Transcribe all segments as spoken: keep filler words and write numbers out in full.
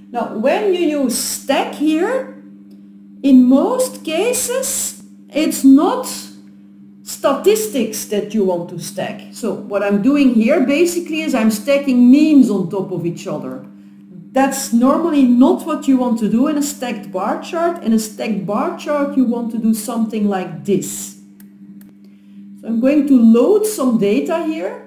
Now, when you use stack here, in most cases, it's not statistics that you want to stack. So what I'm doing here basically is I'm stacking means on top of each other. That's normally not what you want to do in a stacked bar chart. In a stacked bar chart, you want to do something like this. So I'm going to load some data here.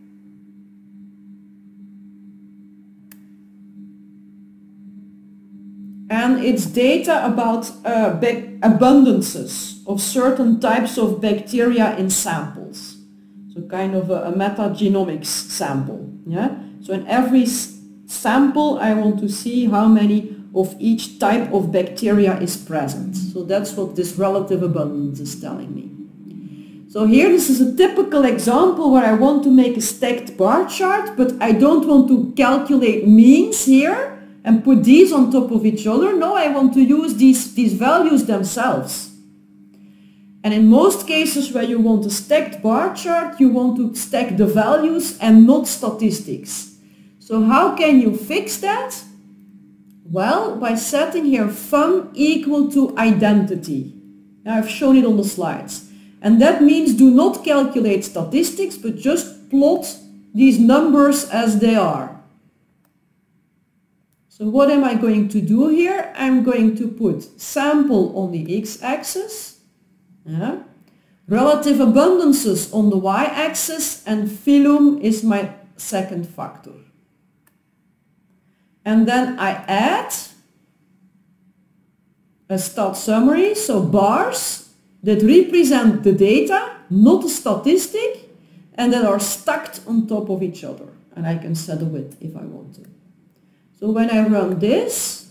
And it's data about uh, abundances of certain types of bacteria in samples. So kind of a, a metagenomics sample. Yeah? So in every sample I want to see how many of each type of bacteria is present. So that's what this relative abundance is telling me. So here this is a typical example where I want to make a stacked bar chart, but I don't want to calculate means here and put these on top of each other. No, I want to use these, these values themselves. And in most cases where you want a stacked bar chart, you want to stack the values and not statistics. So how can you fix that? Well, by setting here fun equal to identity. Now I've shown it on the slides. And that means do not calculate statistics, but just plot these numbers as they are. So what am I going to do here? I'm going to put sample on the x-axis, yeah. Relative abundances on the y-axis, and phylum is my second factor. And then I add a stat summary, so bars that represent the data, not a statistic, and that are stacked on top of each other. And I can set a width if I want to. So when I run this,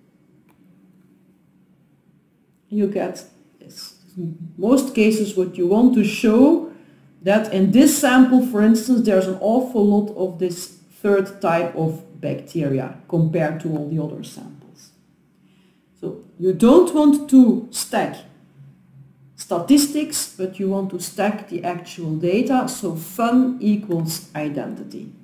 you get this. In most cases what you want to show that in this sample, for instance, there's an awful lot of this third type of bacteria compared to all the other samples. So you don't want to stack statistics, but you want to stack the actual data, so fun equals identity.